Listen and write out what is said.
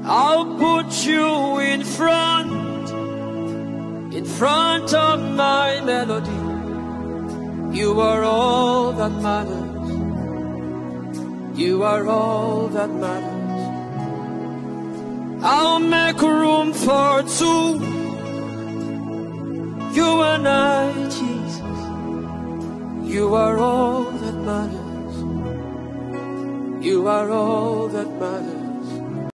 I'll put you in front of my melody. You are all that matters. You are all that matters. I'll make room for two. You and I, Jesus. You are all that matters. You are all that matters.